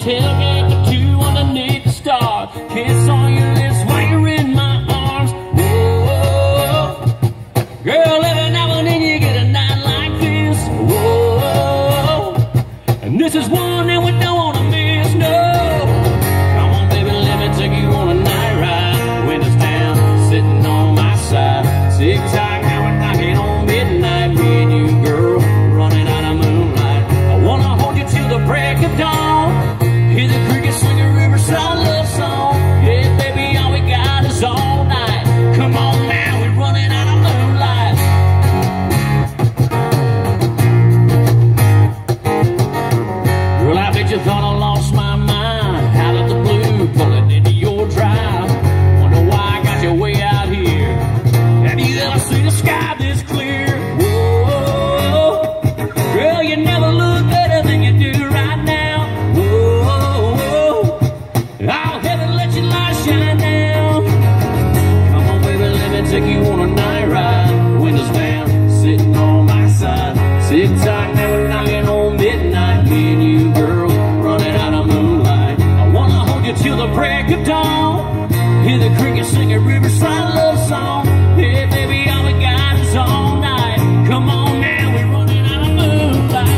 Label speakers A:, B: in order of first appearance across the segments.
A: tailgate for two underneath the stars. Kiss on your lips while you're in my arms. Whoa, girl, every now and then you get a night like this. Whoa, and this is one that we don't want to miss. No, come on, baby, let me take you on a night ride. Windows down, sitting on my side. Zigzag, now we're knocking on midnight. Me and you, girl, running out of moonlight. I wanna hold you till the break of dawn. Hear the crickets sing a riverside love song. Yeah, baby, all we got is all night. Come on now, we're running out of moonlight. Girl, I bet you thought I lost my mind. Out of the blue, pulling into your drive. Wonder why I got you way out here. Have you ever seen the sky this clear? Whoa, girl, you never look better than you do right now. Whoa, I'll heaven let your light shine down. Come on, baby, let me take you on a night ride. Windows down, sitting on my side. Sit tight, now we're knocking on midnight. Me and you, girl, running out of moonlight. I wanna hold you till the break of dawn. Hear the crickets sing a riverside love song. Hey, baby, all we got is all night. Come on now, we're running out of moonlight.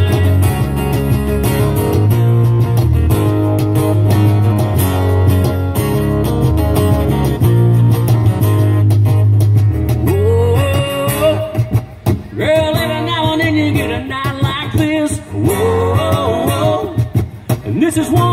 A: Whoa, girl, every now and then you get a night like this. Whoa, and this is one